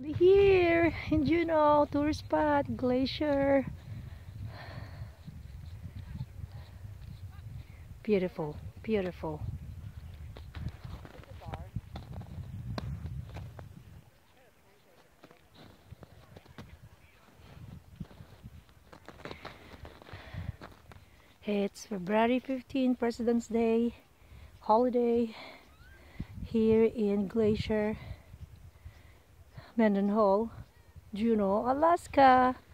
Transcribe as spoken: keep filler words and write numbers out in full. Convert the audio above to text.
Here in Juneau, tourist spot, Glacier. Beautiful, beautiful. It's February fifteenth, President's Day holiday here in Glacier, Mendenhall, Juneau, Alaska.